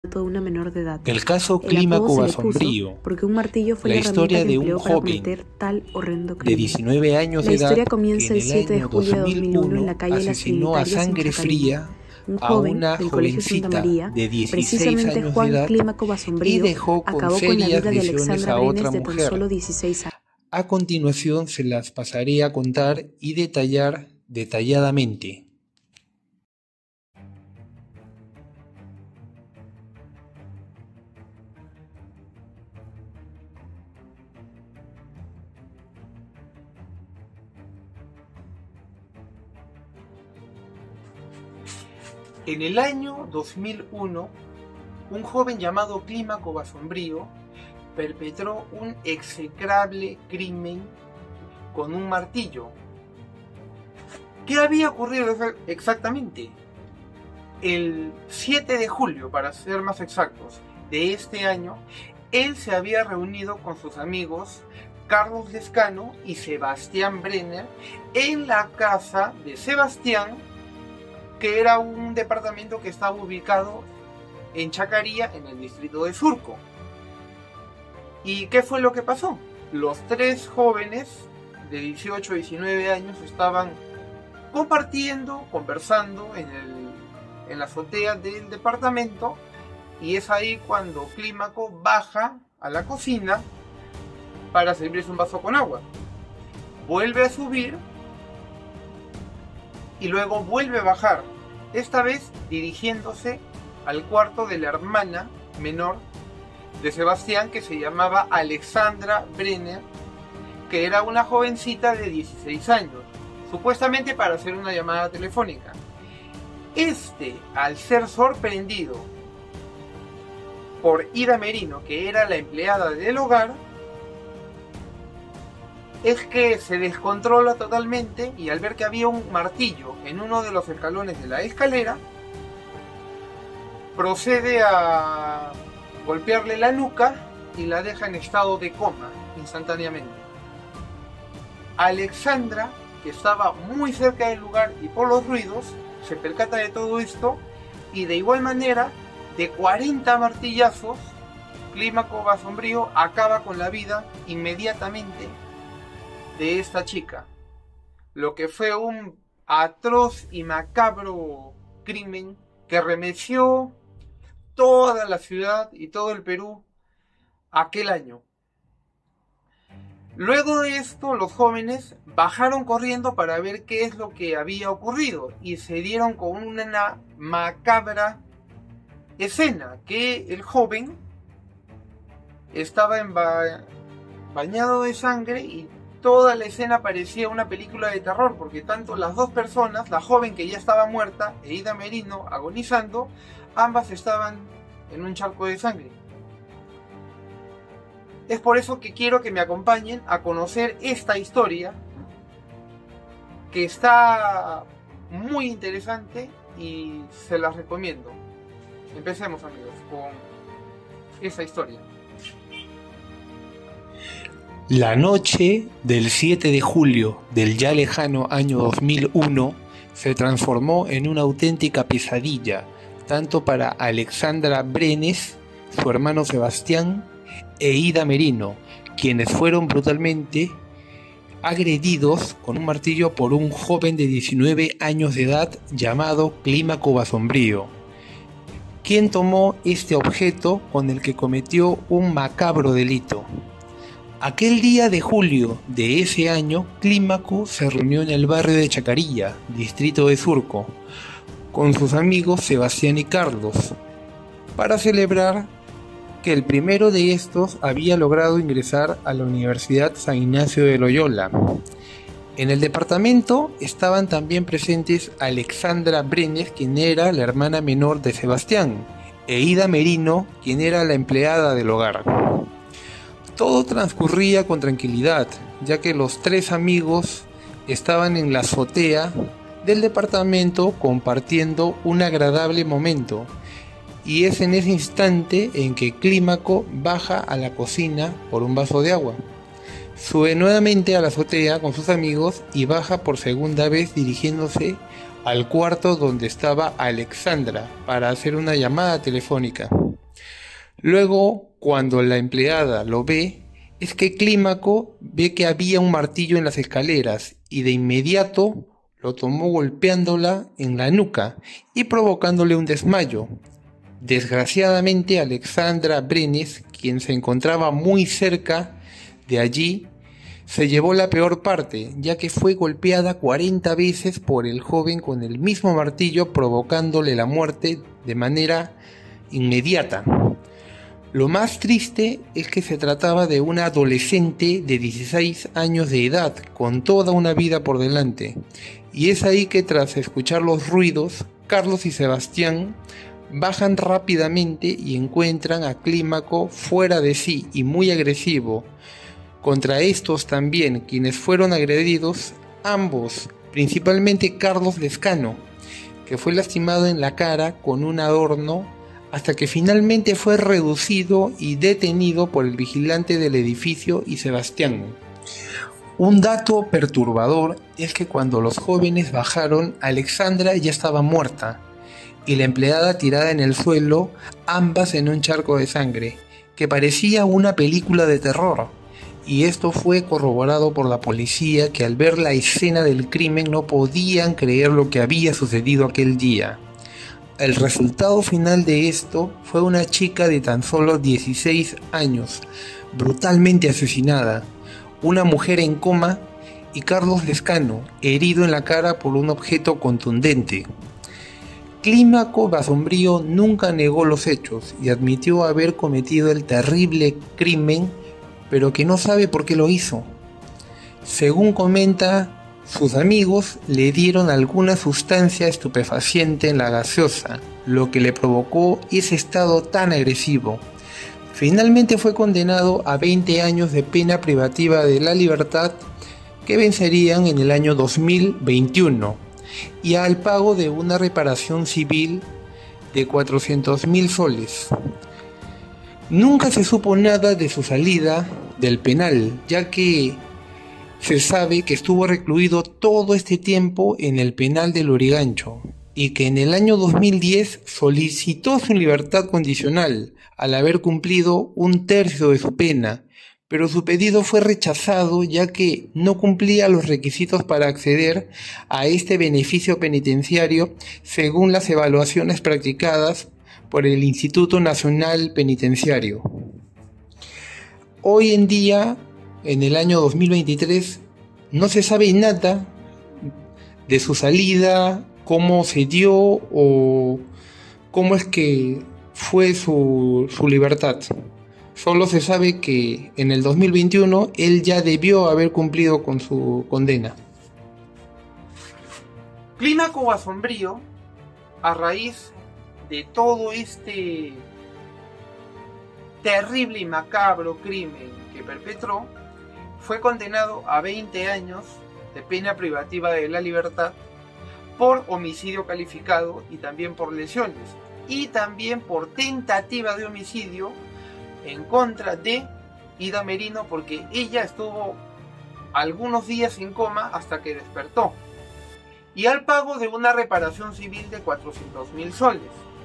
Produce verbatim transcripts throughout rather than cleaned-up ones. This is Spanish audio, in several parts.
de una menor de edad. El caso El Clímaco apodo se le puso Basombrío, porque un martillo fue la la herramienta historia que de un empleó para joven cometer tal horrendo de crimen. diecinueve años La de edad historia que comienza en el siete de el año julio de dos dos mil mil uno en uno la calle Las asesinó a Trinitarias en sangre Chacarilla. fría Un a joven una del Colegio Santa jovencita María, de dieciséis precisamente años de Juan edad Clímaco y Basombrío, dejó con acabó con la serias vida de lesiones Alexandra a Brenes otra de tan mujer. solo dieciséis años. A continuación se las pasaré a contar y detallar detalladamente. En el año dos mil uno, un joven llamado Clímaco Basombrío perpetró un execrable crimen con un martillo. ¿Qué había ocurrido exactamente? El siete de julio, para ser más exactos, de este año, él se había reunido con sus amigos Carlos Lescano y Sebastián Brenner en la casa de Sebastián, que era un departamento que estaba ubicado en Chacarilla, en el distrito de Surco. ¿Y qué fue lo que pasó? Los tres jóvenes de dieciocho a diecinueve años estaban compartiendo, conversando en, el, en la azotea del departamento, y es ahí cuando Clímaco baja a la cocina para servirse un vaso con agua. Vuelve a subir y luego vuelve a bajar, esta vez dirigiéndose al cuarto de la hermana menor de Sebastián, que se llamaba Alexandra Brenner, que era una jovencita de dieciséis años, supuestamente para hacer una llamada telefónica. Este, al ser sorprendido por Ida Merino, que era la empleada del hogar, es que se descontrola totalmente, y al ver que había un martillo en uno de los escalones de la escalera, procede a golpearle la nuca y la deja en estado de coma instantáneamente. Alexandra, que estaba muy cerca del lugar y por los ruidos, se percata de todo esto, y de igual manera, de cuarenta martillazos, Clímaco Basombrío acaba con la vida inmediatamente de esta chica, lo que fue un atroz y macabro crimen que remeció toda la ciudad y todo el Perú aquel año. Luego de esto, los jóvenes bajaron corriendo para ver qué es lo que había ocurrido, y se dieron con una macabra escena, que el joven estaba emba- bañado de sangre, y toda la escena parecía una película de terror, porque tanto las dos personas, la joven que ya estaba muerta e Ida Merino agonizando, ambas estaban en un charco de sangre. Es por eso que quiero que me acompañen a conocer esta historia, que está muy interesante y se las recomiendo. Empecemos, amigos, con esa historia. La noche del siete de julio del ya lejano año dos mil uno se transformó en una auténtica pesadilla, tanto para Alexandra Brenes, su hermano Sebastián, e Ida Merino, quienes fueron brutalmente agredidos con un martillo por un joven de diecinueve años de edad llamado Clímaco Basombrío, quien tomó este objeto con el que cometió un macabro delito. Aquel día de julio de ese año, Clímaco se reunió en el barrio de Chacarilla, distrito de Surco, con sus amigos Sebastián y Carlos, para celebrar que el primero de estos había logrado ingresar a la Universidad San Ignacio de Loyola. En el departamento estaban también presentes Alexandra Brenes, quien era la hermana menor de Sebastián, e Ida Merino, quien era la empleada del hogar. Todo transcurría con tranquilidad, ya que los tres amigos estaban en la azotea del departamento compartiendo un agradable momento, y es en ese instante en que Clímaco baja a la cocina por un vaso de agua. Sube nuevamente a la azotea con sus amigos y baja por segunda vez dirigiéndose al cuarto donde estaba Alexandra para hacer una llamada telefónica. Luego, cuando la empleada lo ve, es que Clímaco ve que había un martillo en las escaleras y de inmediato lo tomó golpeándola en la nuca y provocándole un desmayo. Desgraciadamente, Alexandra Brenes, quien se encontraba muy cerca de allí, se llevó la peor parte, ya que fue golpeada cuarenta veces por el joven con el mismo martillo, provocándole la muerte de manera inmediata. Lo más triste es que se trataba de una adolescente de dieciséis años de edad, con toda una vida por delante. Y es ahí que, tras escuchar los ruidos, Carlos y Sebastián bajan rápidamente y encuentran a Clímaco fuera de sí y muy agresivo. Contra estos también, quienes fueron agredidos, ambos, principalmente Carlos Lescano, que fue lastimado en la cara con un adorno, hasta que finalmente fue reducido y detenido por el vigilante del edificio y Sebastián. Un dato perturbador es que cuando los jóvenes bajaron, Alexandra ya estaba muerta y la empleada tirada en el suelo, ambas en un charco de sangre, que parecía una película de terror. Y esto fue corroborado por la policía, que al ver la escena del crimen no podían creer lo que había sucedido aquel día. El resultado final de esto fue una chica de tan solo dieciséis años, brutalmente asesinada, una mujer en coma y Carlos Lescano, herido en la cara por un objeto contundente. Clímaco Basombrío nunca negó los hechos y admitió haber cometido el terrible crimen, pero que no sabe por qué lo hizo. Según comenta, sus amigos le dieron alguna sustancia estupefaciente en la gaseosa, lo que le provocó ese estado tan agresivo. Finalmente fue condenado a veinte años de pena privativa de la libertad, que vencerían en el año dos mil veintiuno, y al pago de una reparación civil de cuatrocientos mil soles. Nunca se supo nada de su salida del penal, ya que se sabe que estuvo recluido todo este tiempo en el penal de Lurigancho y que en el año dos mil diez solicitó su libertad condicional al haber cumplido un tercio de su pena, pero su pedido fue rechazado ya que no cumplía los requisitos para acceder a este beneficio penitenciario según las evaluaciones practicadas por el Instituto Nacional Penitenciario. Hoy en día, en el año dos mil veintitrés, no se sabe nada de su salida, cómo se dio o cómo es que fue su, su libertad. Solo se sabe que en el dos mil veintiuno él ya debió haber cumplido con su condena. Clímaco Basombrío, a raíz de todo este terrible y macabro crimen que perpetró, fue condenado a veinte años de pena privativa de la libertad por homicidio calificado y también por lesiones, y también por tentativa de homicidio en contra de Ida Merino, porque ella estuvo algunos días en coma hasta que despertó, y al pago de una reparación civil de cuatrocientos mil soles.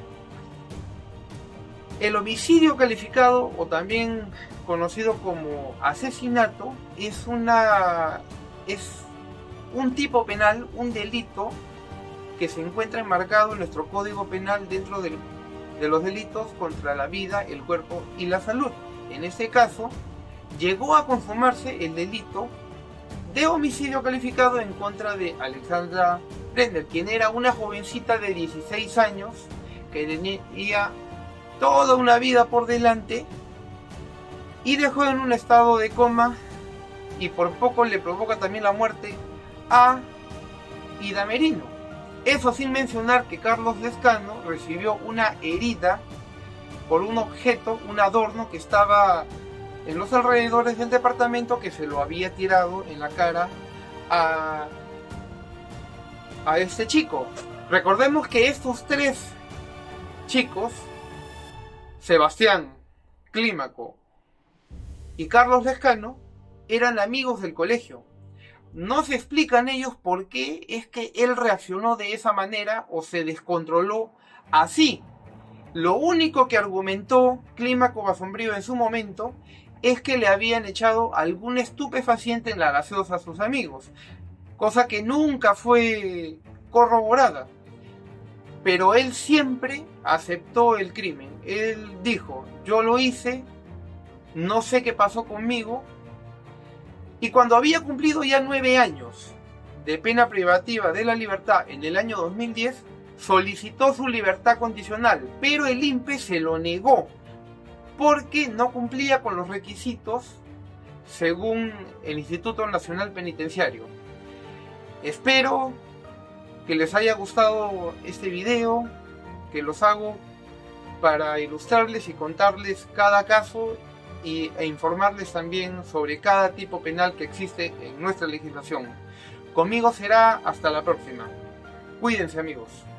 El homicidio calificado, o también conocido como asesinato, es una es un tipo penal, un delito que se encuentra enmarcado en nuestro Código Penal dentro del, de los delitos contra la vida, el cuerpo y la salud. En este caso, llegó a consumarse el delito de homicidio calificado en contra de Alexandra Brenes, quien era una jovencita de dieciséis años que tenía toda una vida por delante y dejó en un estado de coma, y por poco le provoca también la muerte a Ida Merino. Eso sin mencionar que Carlos Lescano recibió una herida por un objeto, un adorno que estaba en los alrededores del departamento, que se lo había tirado en la cara a, a este chico. Recordemos que estos tres chicos, Sebastián, Clímaco y Carlos Lescano, eran amigos del colegio. No se explican ellos por qué es que él reaccionó de esa manera o se descontroló así. Lo único que argumentó Clímaco Basombrío en su momento es que le habían echado algún estupefaciente en la gaseosa a sus amigos, cosa que nunca fue corroborada. Pero él siempre aceptó el crimen. Él dijo, yo lo hice, no sé qué pasó conmigo. Y cuando había cumplido ya nueve años de pena privativa de la libertad en el año dos mil diez, solicitó su libertad condicional, pero el I N P E se lo negó porque no cumplía con los requisitos según el Instituto Nacional Penitenciario. Espero que les haya gustado este video, que los hago para ilustrarles y contarles cada caso y, e informarles también sobre cada tipo penal que existe en nuestra legislación. Conmigo será hasta la próxima. Cuídense, amigos.